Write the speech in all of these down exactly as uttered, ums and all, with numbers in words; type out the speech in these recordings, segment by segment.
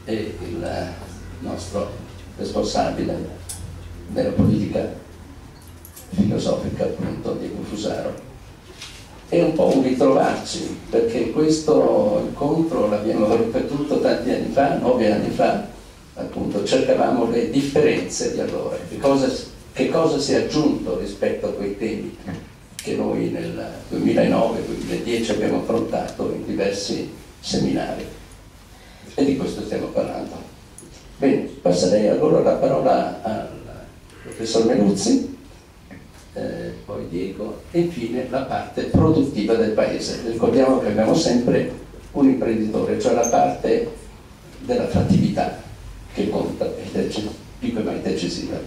e il nostro responsabile della politica filosofica, appunto, Diego Fusaro. È un po' un ritrovarci, perché questo incontro l'abbiamo ripetuto tanti anni fa, nove anni fa, appunto, cercavamo le differenze di allora, che cosa, che cosa si è aggiunto rispetto a quei temi che noi nel duemilanove duemiladieci abbiamo affrontato in diversi seminari, e di questo stiamo parlando. Bene, passerei allora la parola al professor Menuzzi, eh, poi Diego, e infine la parte produttiva del paese. Ricordiamo che abbiamo sempre un imprenditore, cioè la parte della fattività che conta ed è più che mai decisiva.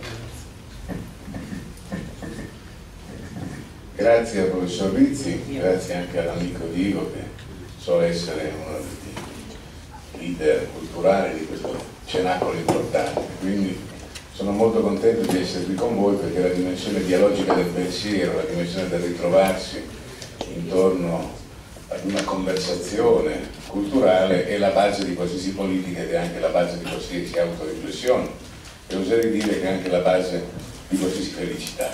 Grazie al professor Rizzi, grazie anche all'amico Diego, che so essere uno dei leader culturali di questo cenacolo importante. Quindi sono molto contento di essere qui con voi, perché la dimensione dialogica del pensiero, la dimensione del ritrovarsi intorno ad una conversazione culturale è la base di qualsiasi politica ed è anche la base di qualsiasi autoriflessione, e oserei dire che è anche la base di qualsiasi felicità.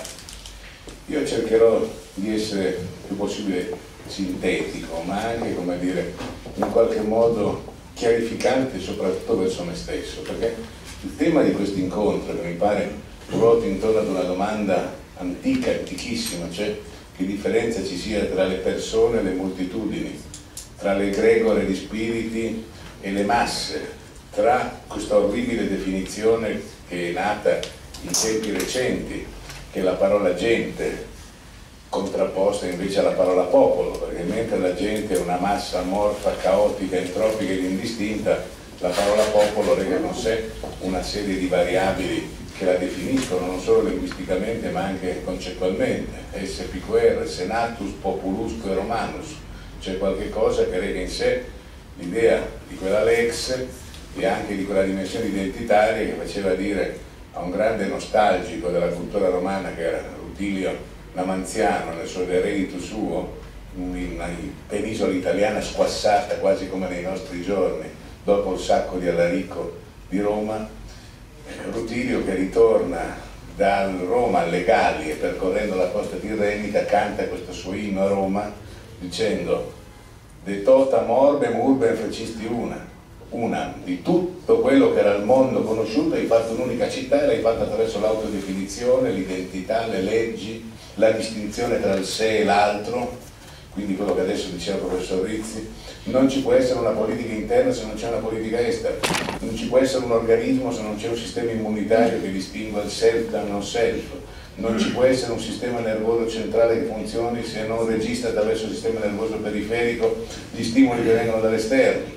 Io cercherò di essere il più possibile sintetico, ma anche, come dire, in qualche modo chiarificante, soprattutto verso me stesso, perché il tema di questo incontro, che mi pare ruota intorno ad una domanda antica, antichissima, cioè che differenza ci sia tra le persone e le moltitudini, tra l'egregore di spiriti e le masse, tra questa orribile definizione che è nata in tempi recenti, che è la parola gente, contrapposta invece alla parola popolo, perché mentre la gente è una massa amorfa, caotica, entropica ed indistinta, la parola popolo reca con sé una serie di variabili che la definiscono non solo linguisticamente ma anche concettualmente. Esse piquer, senatus, populusque romanus, cioè qualche cosa che reca in sé l'idea di quella lex e anche di quella dimensione identitaria che faceva dire a un grande nostalgico della cultura romana, che era Rutilio Lamanziano, nel suo De Reditu suo, in una penisola italiana squassata quasi come nei nostri giorni, dopo il sacco di Alarico di Roma, Rutilio, che ritorna da Roma alle Gallie percorrendo la costa tirrenica, canta questo suo inno a Roma dicendo: de tota morbem urbem fecisti una, una di tutto quello che era il mondo conosciuto hai fatto un'unica città, e l'hai fatta attraverso l'autodefinizione, l'identità, le leggi, la distinzione tra il sé e l'altro. Quindi quello che adesso diceva il professor Rizzi, non ci può essere una politica interna se non c'è una politica estera, non ci può essere un organismo se non c'è un sistema immunitario che distingua il self dal non self, non ci può essere un sistema nervoso centrale che funzioni se non registra attraverso il sistema nervoso periferico gli stimoli che vengono dall'esterno.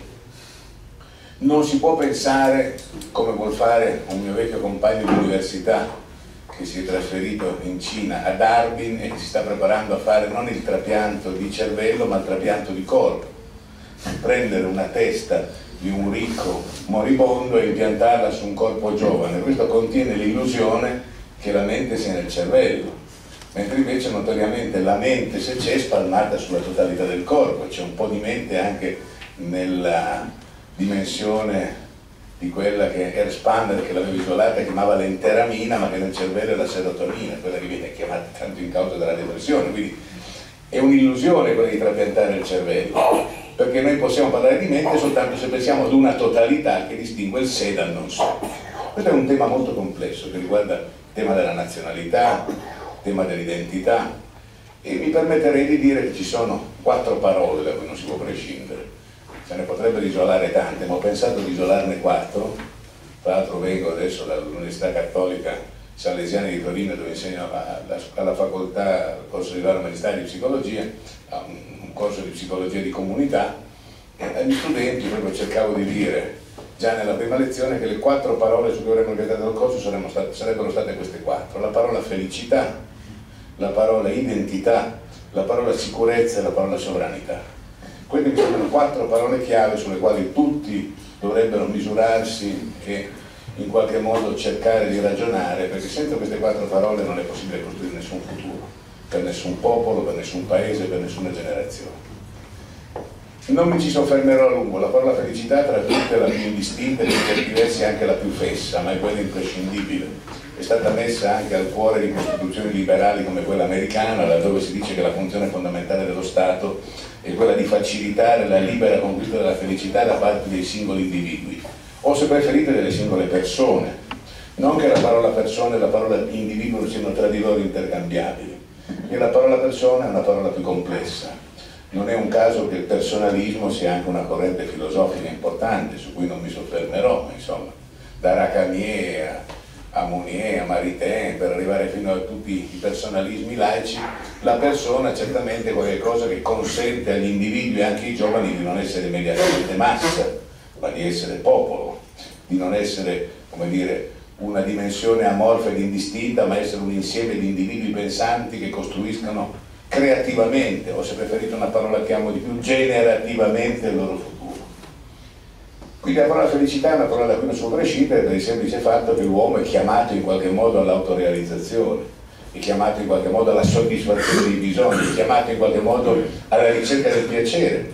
Non si può pensare, come vuol fare un mio vecchio compagno di università che si è trasferito in Cina, a Harbin, e che si sta preparando a fare non il trapianto di cervello ma il trapianto di corpo, prendere una testa di un ricco moribondo e impiantarla su un corpo giovane. Questo contiene l'illusione che la mente sia nel cervello, mentre invece notoriamente la mente, se c'è, è spalmata sulla totalità del corpo. C'è un po' di mente anche nella dimensione di quella che Erspanner, che l'aveva isolata, chiamava l'enteramina, ma che nel cervello è la serotonina, quella che viene chiamata tanto in causa della depressione. Quindi è un'illusione quella di trapiantare il cervello, perché noi possiamo parlare di mente soltanto se pensiamo ad una totalità che distingue il sé dal non sé. Questo è un tema molto complesso che riguarda il tema della nazionalità, il tema dell'identità, e mi permetterei di dire che ci sono quattro parole da cui non si può prescindere. Se ne potrebbero isolare tante, ma ho pensato di isolarne quattro. Tra l'altro vengo adesso dall'Università Cattolica Salesiana di Torino, dove insegno alla facoltà, al corso di laurea magistrale di psicologia, a un corso di psicologia di comunità, e agli studenti proprio cercavo di dire già nella prima lezione che le quattro parole su cui avremmo organizzato il corso state, sarebbero state queste quattro: la parola felicità, la parola identità, la parola sicurezza e la parola sovranità. Queste mi sembrano quattro parole chiave sulle quali tutti dovrebbero misurarsi e in qualche modo cercare di ragionare, perché senza queste quattro parole non è possibile costruire nessun futuro, per nessun popolo, per nessun paese, per nessuna generazione. Non mi ci soffermerò a lungo, la parola felicità tra tutte è la più indistinta e per certi versi anche la più fessa, ma è quella imprescindibile. È stata messa anche al cuore di costituzioni liberali come quella americana, laddove si dice che la funzione fondamentale dello Stato è quella di facilitare la libera conquista della felicità da parte dei singoli individui, o se preferite delle singole persone. Non che la parola persona e la parola individuo siano tra di loro intercambiabili, e la parola persona è una parola più complessa. Non è un caso che il personalismo sia anche una corrente filosofica importante, su cui non mi soffermerò, ma insomma, da Racamier a, a Mounier, a Maritain, per arrivare fino a tutti i personalismi laici, la persona certamente è qualcosa che consente agli individui, anche ai giovani, di non essere immediatamente massa, ma di essere popolo, di non essere, come dire, una dimensione amorfa ed indistinta, ma essere un insieme di individui pensanti che costruiscano creativamente, o se preferite una parola che amo di più, generativamente il loro futuro. Quindi la parola felicità è una parola da cui non si può prescindere per il semplice fatto che l'uomo è chiamato in qualche modo all'autorealizzazione, è chiamato in qualche modo alla soddisfazione dei bisogni, è chiamato in qualche modo alla ricerca del piacere.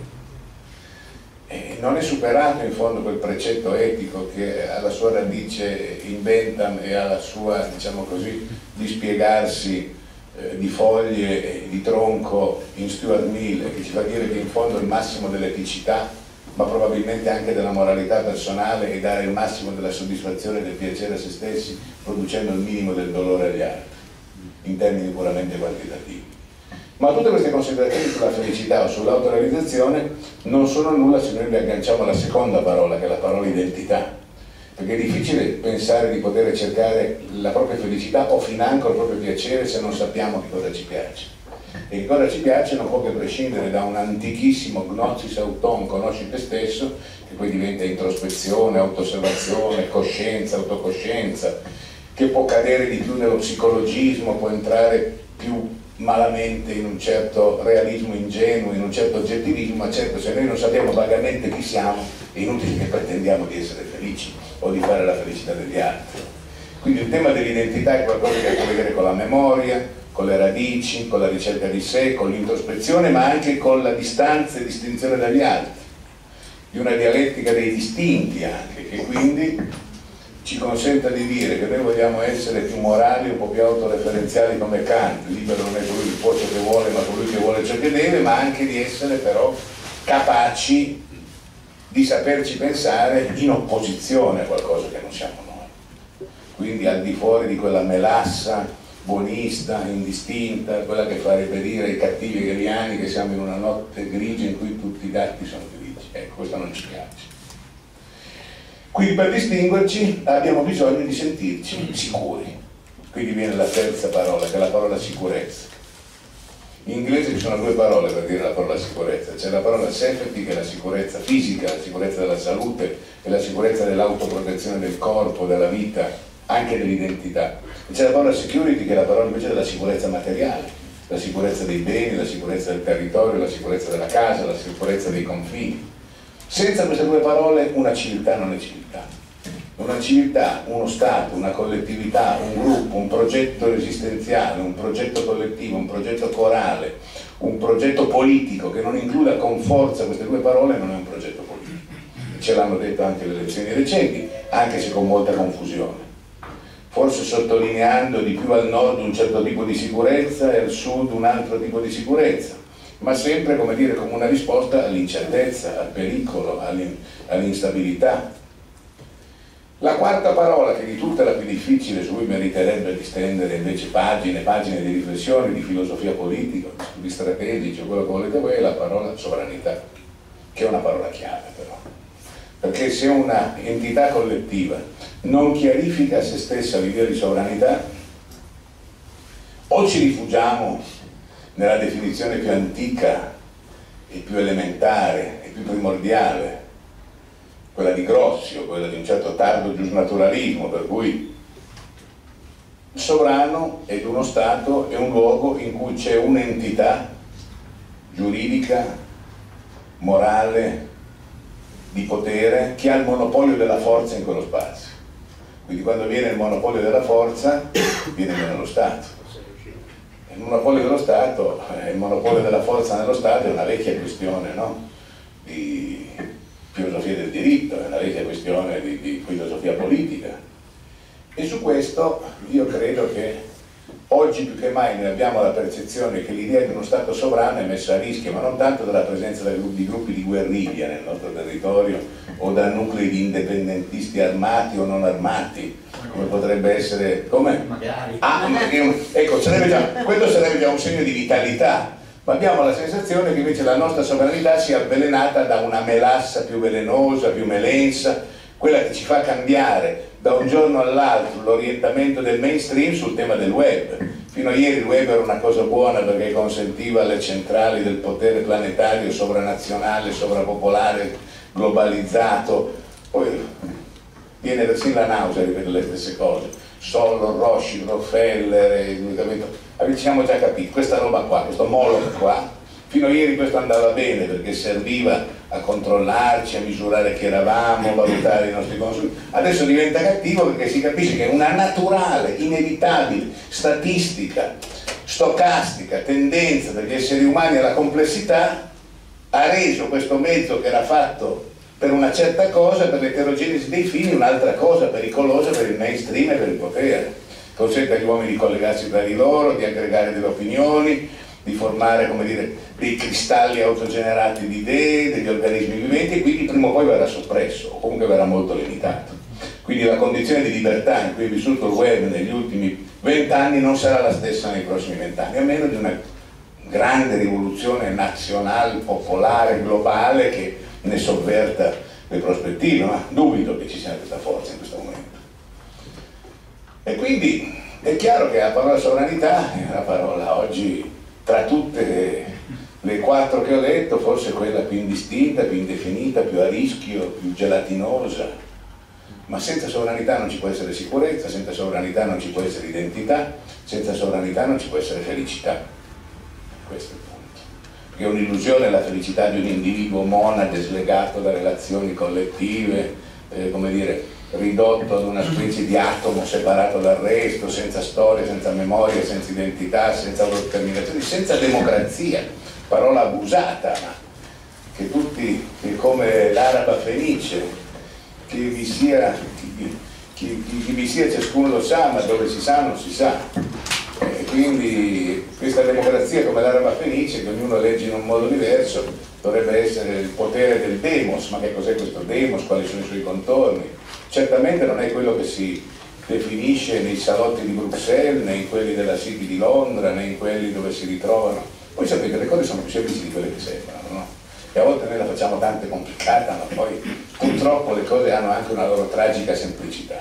E non è superato in fondo quel precetto etico che alla sua radice in Bentham e alla sua, diciamo così, dispiegarsi di foglie e di tronco in Stuart Mill, che ci fa dire che in fondo il massimo dell'eticità, ma probabilmente anche della moralità personale, è dare il massimo della soddisfazione e del piacere a se stessi, producendo il minimo del dolore agli altri, in termini puramente quantitativi. Ma tutte queste considerazioni sulla felicità o sull'autorealizzazione non sono nulla se noi le agganciamo alla seconda parola, che è la parola identità. Perché è difficile pensare di poter cercare la propria felicità o financo il proprio piacere se non sappiamo che cosa ci piace. E che cosa ci piace non può che prescindere da un antichissimo gnosis auton, conosci te stesso, che poi diventa introspezione, autoosservazione, coscienza, autocoscienza, che può cadere di più nello psicologismo, può entrare più malamente in un certo realismo ingenuo, in un certo oggettivismo, ma certo se noi non sappiamo vagamente chi siamo è inutile che pretendiamo di essere felici o di fare la felicità degli altri. Quindi il tema dell'identità è qualcosa che ha a che vedere con la memoria, con le radici, con la ricerca di sé, con l'introspezione, ma anche con la distanza e distinzione dagli altri, di una dialettica dei distinti anche, che quindi ci consenta di dire che noi vogliamo essere più morali, un po' più autoreferenziali come Kant, libero non è colui che può ciò che vuole, ma colui che vuole ciò che deve, ma anche di essere però capaci di saperci pensare in opposizione a qualcosa che non siamo noi. Quindi al di fuori di quella melassa buonista, indistinta, quella che farebbe dire ai cattivi hegeliani che siamo in una notte grigia in cui tutti i gatti sono grigi. Ecco, questo non ci piace. Quindi per distinguerci abbiamo bisogno di sentirci sicuri. Quindi viene la terza parola, che è la parola sicurezza. In inglese ci sono due parole per dire la parola sicurezza. C'è la parola safety, che è la sicurezza fisica, la sicurezza della salute e la sicurezza dell'autoprotezione del corpo, della vita, anche dell'identità. E c'è la parola security, che è la parola invece della sicurezza materiale, la sicurezza dei beni, la sicurezza del territorio, la sicurezza della casa, la sicurezza dei confini. Senza queste due parole una civiltà non è civiltà. Una civiltà, uno Stato, una collettività, un gruppo, un progetto esistenziale, un progetto collettivo, un progetto corale, un progetto politico che non includa con forza queste due parole non è un progetto politico. Ce l'hanno detto anche le elezioni recenti, anche se con molta confusione. Forse sottolineando di più al nord un certo tipo di sicurezza e al sud un altro tipo di sicurezza, ma sempre, come dire, come una risposta all'incertezza, al pericolo, all'instabilità. La quarta parola, che di tutte è la più difficile, su cui meriterebbe di stendere invece pagine e pagine di riflessione, di filosofia politica, di strategici o quello che volete voi, è la parola sovranità, che è una parola chiave però. Perché se una entità collettiva non chiarifica a se stessa l'idea di sovranità, o ci rifugiamo nella definizione più antica e più elementare e più primordiale, quella di Grossi o quella di un certo tardo giusnaturalismo, per cui il sovrano ed uno Stato è un luogo in cui c'è un'entità giuridica, morale, di potere, che ha il monopolio della forza in quello spazio. Quindi quando viene il monopolio della forza, viene meno lo Stato. Il monopolio dello Stato, il monopolio della forza nello Stato è una vecchia questione, no? di filosofia del diritto, è una vecchia questione di, di filosofia politica. E su questo io credo che oggi più che mai noi abbiamo la percezione che l'idea di uno Stato sovrano è messa a rischio, ma non tanto dalla presenza di gruppi di guerriglia nel nostro territorio o da nuclei di indipendentisti armati o non armati, come potrebbe essere, come? Magari. Ah, ecco, sarebbe già, quello sarebbe già un segno di vitalità, ma abbiamo la sensazione che invece la nostra sovranità sia avvelenata da una melassa più velenosa, più melensa, quella che ci fa cambiare da un giorno all'altro l'orientamento del mainstream sul tema del web. Fino a ieri il web era una cosa buona perché consentiva alle centrali del potere planetario, sovranazionale, sovrapopolare, globalizzato, poi viene persino la nausea a ripetere le stesse cose, Solon, Rothschild, Rockefeller, abbiamo già capito, questa roba qua, questo Moloch qua, fino a ieri questo andava bene perché serviva a controllarci, a misurare chi eravamo, a valutare i nostri consumi. Adesso diventa cattivo perché si capisce che una naturale, inevitabile, statistica, stocastica, tendenza degli esseri umani alla complessità ha reso questo mezzo che era fatto per una certa cosa, per l'eterogenesi dei fini, un'altra cosa pericolosa per il mainstream e per il potere. Consente agli uomini di collegarsi tra di loro, di aggregare delle opinioni, di formare, come dire, dei cristalli autogenerati di idee, degli organismi viventi, e quindi prima o poi verrà soppresso, o comunque verrà molto limitato. Quindi la condizione di libertà in cui è vissuto il web negli ultimi vent'anni non sarà la stessa nei prossimi vent'anni, a meno di una grande rivoluzione nazionale, popolare, globale, che ne sovverta le prospettive, ma dubito che ci sia questa forza in questo momento. E quindi è chiaro che la parola sovranità è una parola oggi, tra tutte le quattro che ho detto, forse quella più indistinta, più indefinita, più a rischio, più gelatinosa, ma senza sovranità non ci può essere sicurezza, senza sovranità non ci può essere identità, senza sovranità non ci può essere felicità. Questo è il punto. Perché è un'illusione la felicità di un individuo monade, slegato da relazioni collettive, eh, come dire, ridotto ad una specie di atomo separato dal resto, senza storia, senza memoria, senza identità, senza autodeterminazione, senza democrazia, parola abusata, ma che tutti, che come l'araba fenice, che vi sia, chi, chi, chi, chi vi sia ciascuno lo sa, ma dove si sa non si sa. E quindi questa democrazia come l'araba fenice, che ognuno legge in un modo diverso, dovrebbe essere il potere del demos. Ma che cos'è questo demos? Quali sono i suoi contorni? Certamente non è quello che si definisce nei salotti di Bruxelles, né in quelli della City di Londra, né in quelli dove si ritrovano. Voi sapete, le cose sono più semplici di quelle che sembrano, no? E a volte noi la facciamo tanto complicata, ma poi purtroppo le cose hanno anche una loro tragica semplicità.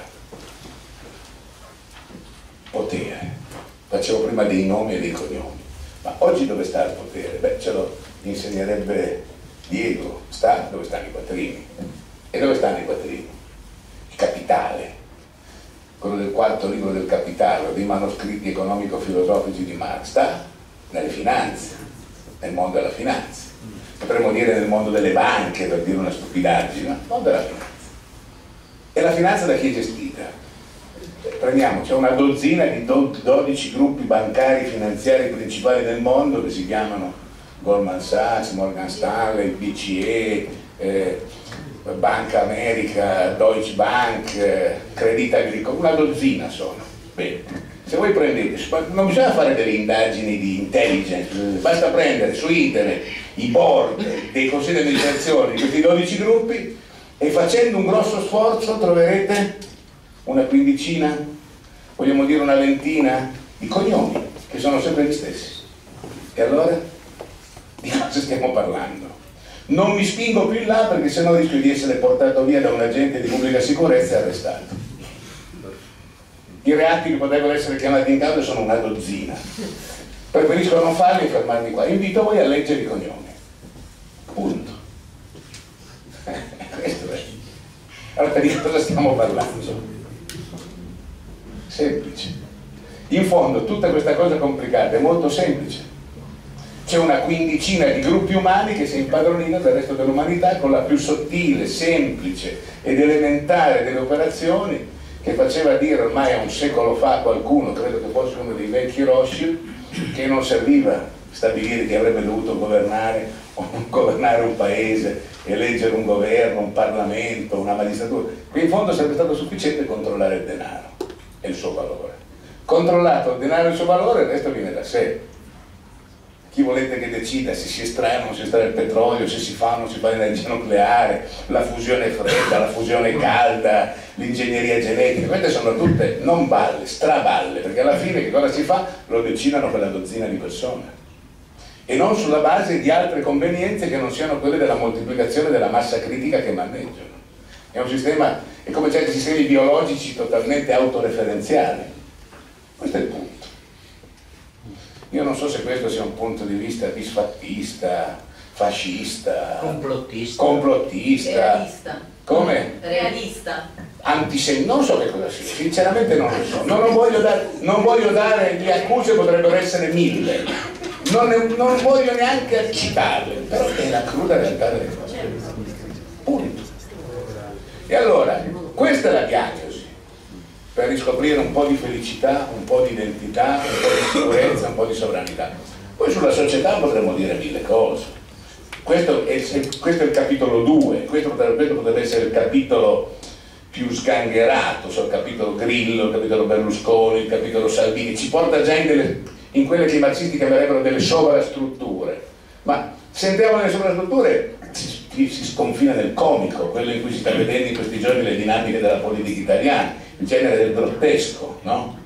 Potere. Facevo prima dei nomi e dei cognomi. Ma oggi dove sta il potere? Beh, ce lo insegnerebbe Diego. Sta dove stanno i quattrini. E dove stanno i quattrini? Capitale, quello del quarto libro del Capitale, dei manoscritti economico-filosofici di Marx, sta nelle finanze, nel mondo della finanza. Potremmo dire nel mondo delle banche, per dire una stupidaggine, ma non della finanza. E la finanza da chi è gestita? Prendiamo, c'è una dozzina di dodici gruppi bancari finanziari principali del mondo che si chiamano Goldman Sachs, Morgan Stanley, B C E, eh, Banca America, Deutsche Bank, eh, Credit Agricole, una dozzina sono. Bene, se voi prendete, non bisogna fare delle indagini di intelligence, basta prendere su internet i board dei consigli di amministrazione di questi dodici gruppi e facendo un grosso sforzo troverete una quindicina, vogliamo dire una ventina di cognomi che sono sempre gli stessi. E allora di cosa stiamo parlando? Non mi spingo più in là perché sennò rischio di essere portato via da un agente di pubblica sicurezza e arrestato. I reati che potrebbero essere chiamati in causa sono una dozzina. Preferisco non farli e fermarmi qua. Invito voi a leggere i cognomi. Punto. Questo è. Allora di cosa stiamo parlando? Semplice. In fondo tutta questa cosa complicata è molto semplice. C'è una quindicina di gruppi umani che si impadronino del resto dell'umanità con la più sottile, semplice ed elementare delle operazioni che faceva dire ormai a un secolo fa a qualcuno, credo che fosse uno dei vecchi Rothschild, che non serviva stabilire chi avrebbe dovuto governare o non governare un paese eleggere un governo, un Parlamento, una magistratura. Qui in fondo sarebbe stato sufficiente controllare il denaro e il suo valore. Controllato il denaro e il suo valore, il resto viene da sé. Chi volete che decida se si estrae o non si estrae il petrolio, se si fa o non si fa l'energia nucleare, la fusione fredda, la fusione calda, l'ingegneria genetica, queste sono tutte non balle, straballe, perché alla fine che cosa si fa? Lo decidono quella dozzina di persone e non sulla base di altre convenienze che non siano quelle della moltiplicazione della massa critica che maneggiano. È un sistema, è come certi sistemi biologici totalmente autoreferenziali. Questo è il punto. Io non so se questo sia un punto di vista disfattista, fascista, complottista, complottista realista, come? realista, Antisemita, non so che cosa sia, sinceramente non lo so, non, non, voglio, dare, non voglio dare, le accuse potrebbero essere mille, non, ne, non voglio neanche citarle, però è la cruda realtà delle cose, punto. E allora, questa è la diagnosi, per riscoprire un po' di felicità, un po' di identità, un po' di sicurezza, un po' di sovranità. Poi sulla società potremmo dire mille cose. Questo è, questo è il capitolo due, questo potrebbe, questo potrebbe essere il capitolo più sgangherato, so, il capitolo Grillo, il capitolo Berlusconi, il capitolo Salvini, ci porta già in, delle, in quelle che i marxisti chiamerebbero delle sovrastrutture. Ma se entriamo nelle sovrastrutture si, si sconfina nel comico, quello in cui si sta vedendo in questi giorni le dinamiche della politica italiana, il genere del grottesco, no?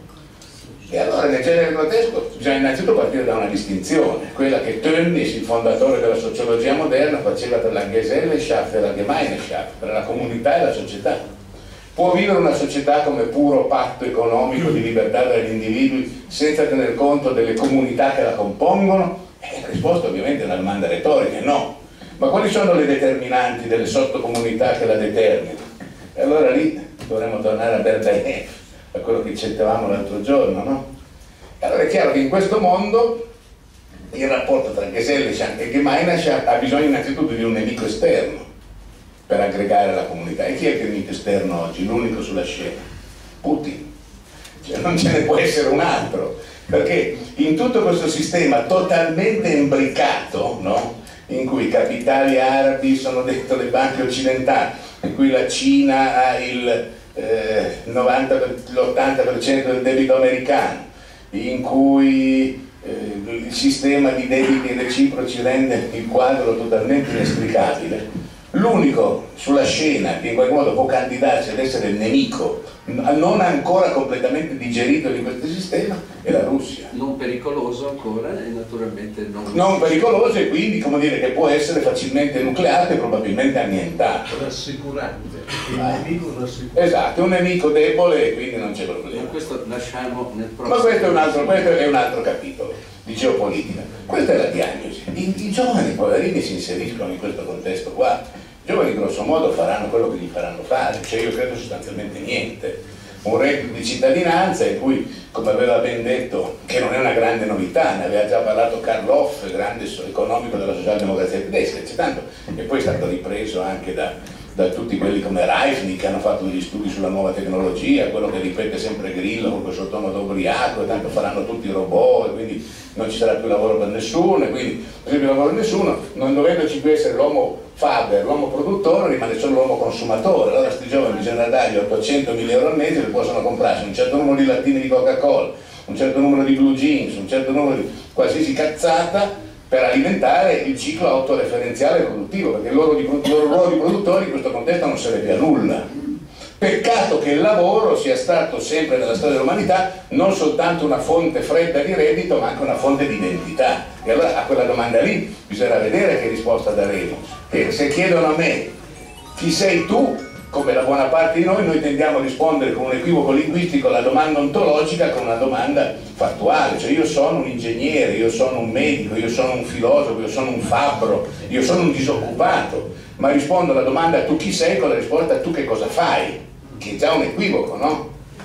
E allora nel genere del grottesco bisogna innanzitutto partire da una distinzione, quella che Tönnies, il fondatore della sociologia moderna, faceva tra la Gesellschaft e la Gemeinschaft, tra la comunità e la società. Può vivere una società come puro patto economico di libertà degli individui senza tener conto delle comunità che la compongono? E la risposta ovviamente è una domanda retorica, no. Ma quali sono le determinanti delle sottocomunità che la determinano? E allora lì dovremmo tornare a Berdyaev, a quello che citavamo l'altro giorno, no? E allora è chiaro che in questo mondo il rapporto tra Gesellschaft e Gemeinschaft ha bisogno innanzitutto di un nemico esterno per aggregare la comunità. E chi è il nemico esterno oggi? L'unico sulla scena? Putin. Cioè non ce ne può essere un altro, perché in tutto questo sistema totalmente imbricato, no? In cui i capitali arabi sono dentro le banche occidentali, in cui la Cina ha il eh, l'ottanta per cento del debito americano, in cui eh, il sistema di debiti reciproci rende il quadro totalmente inesplicabile. L'unico sulla scena che in qualche modo può candidarsi ad essere il nemico non ancora completamente digerito di questo sistema è la Russia. Non pericoloso ancora e naturalmente non... Non pericoloso e quindi, come dire, che può essere facilmente nucleato e probabilmente annientato. Rassicurante, il ah. nemico rassicurante. Esatto, un nemico debole e quindi non c'è problema. Ma questo lasciamo nel prossimo... Ma questo è un altro, questo è un altro capitolo di geopolitica. Questa è la diagnosi. I, i giovani poverini si inseriscono in questo contesto qua. I giovani grosso modo faranno quello che gli faranno fare, cioè io credo sostanzialmente niente. Un reddito di cittadinanza in cui, come aveva ben detto, che non è una grande novità, ne aveva già parlato Karl Hoff, grande economico della socialdemocrazia tedesca, c'è tanto, e poi è stato ripreso anche da, da tutti quelli come Reifnig che hanno fatto degli studi sulla nuova tecnologia, quello che ripete sempre Grillo con quel suo tono d'ubriaco, e tanto faranno tutti i robot e quindi non ci sarà più lavoro per nessuno, e quindi non c'è più lavoro per nessuno, non dovendoci più essere l'uomo faber, l'uomo produttore, rimane solo l'uomo consumatore. Allora sti giovani bisogna dargli ottocentomila euro al mese che possono comprarsi un certo numero di lattine di Coca-Cola, un certo numero di blue jeans, un certo numero di qualsiasi cazzata per alimentare il ciclo autoreferenziale produttivo, perché il loro, di, il loro ruolo di produttori in questo contesto non serve a nulla. Peccato che il lavoro sia stato sempre nella storia dell'umanità non soltanto una fonte fredda di reddito, ma anche una fonte di identità. E allora a quella domanda lì bisogna vedere che risposta daremo. E se chiedono a me chi sei tu, come la buona parte di noi, noi tendiamo a rispondere con un equivoco linguistico alla domanda ontologica con una domanda fattuale, cioè io sono un ingegnere, io sono un medico, io sono un filosofo, io sono un fabbro, io sono un disoccupato, ma rispondo alla domanda tu chi sei con la risposta tu che cosa fai, che è già un equivoco, no?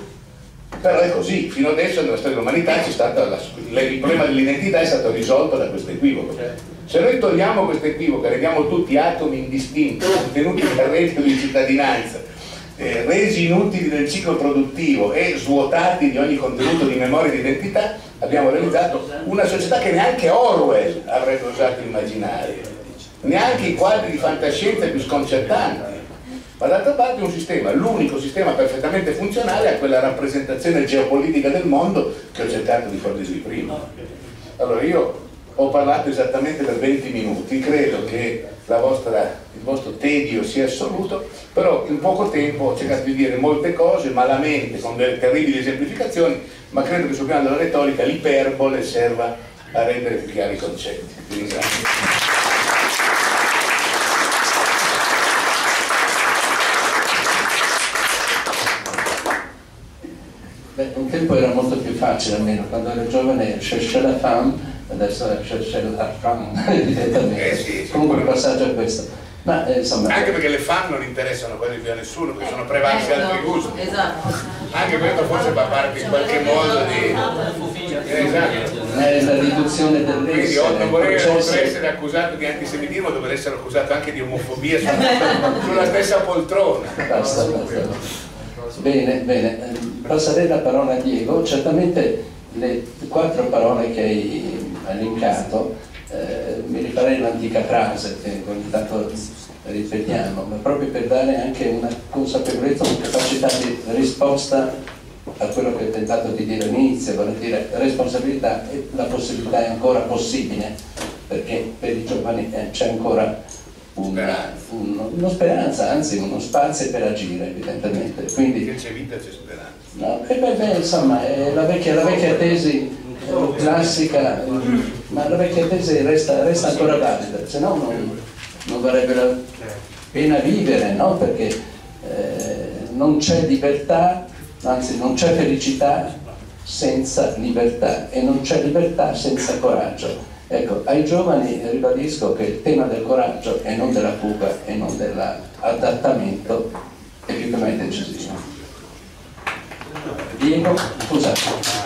Però è così, fino adesso nella storia dell'umanità c'è stato la, il problema dell'identità è stato risolto da questo equivoco. Se noi togliamo questo equivoco e rendiamo tutti atomi indistinti, contenuti nel reddito di cittadinanza, eh, resi inutili del ciclo produttivo e svuotati di ogni contenuto di memoria e di identità, abbiamo realizzato una società che neanche Orwell avrebbe osato immaginare. neanche i quadri di fantascienza più sconcertanti, ma d'altra parte un sistema, l'unico sistema perfettamente funzionale a quella rappresentazione geopolitica del mondo che ho cercato di fornirvi prima. Allora io ho parlato esattamente per venti minuti, credo che la vostra, il vostro tedio sia assoluto, però in poco tempo ho cercato di dire molte cose, malamente, con delle terribili esemplificazioni, ma credo che sul piano della retorica l'iperbole serva a rendere più chiari i concetti. Vi ringrazio. Beh, un tempo era molto più facile, almeno quando ero giovane, chercher la femme, adesso è chercher la femme, evidentemente. Eh sì, sì, comunque il passaggio è questo. Ma, eh, insomma, anche perché le fan non interessano quasi più a nessuno, perché sono prevalsi altri gusti. Esatto. Anche questo forse fa parte in qualche modo di... Esatto. È la riduzione Quindi dell'essere. non vorrei processo... essere accusato di antisemitismo, dovrei essere accusato anche di omofobia sulla, sulla stessa poltrona. Basta, basta. Bene, bene. Passerei la parola a Diego. Certamente le quattro parole che hai elencato, eh, mi rifarei all'antica frase che ogni tanto ripetiamo, ma proprio per dare anche una consapevolezza, una capacità di risposta a quello che ho tentato di dire all'inizio, vale a dire responsabilità, e la possibilità è ancora possibile, perché per i giovani eh, c'è ancora una, un, una speranza, anzi uno spazio per agire, evidentemente. Quindi, che c'è vita, c'è speranza. No, e beh, beh, insomma, è la vecchia, la vecchia tesi eh, classica, eh, ma la vecchia tesi resta, resta ancora valida, se no non, non varrebbe la pena vivere, no? Perché eh, non c'è libertà, anzi non c'è felicità senza libertà, e non c'è libertà senza coraggio. Ecco, ai giovani ribadisco che il tema del coraggio e non della fuga e non dell'adattamento è più che mai decisivo. Diego, scusate.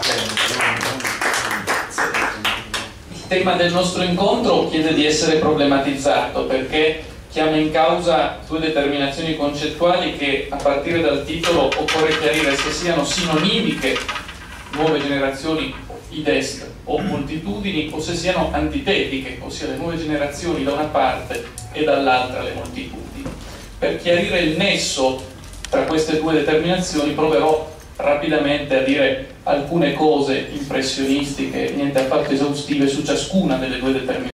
Il tema del nostro incontro chiede di essere problematizzato, perché chiama in causa due determinazioni concettuali che, a partire dal titolo, occorre chiarire se siano sinonimiche, nuove generazioni, i desk o moltitudini, o se siano antitetiche, ossia le nuove generazioni da una parte e dall'altra le moltitudini. Per chiarire il nesso tra queste due determinazioni proverò rapidamente a dire alcune cose impressionistiche, niente affatto esaustive, su ciascuna delle due determinazioni.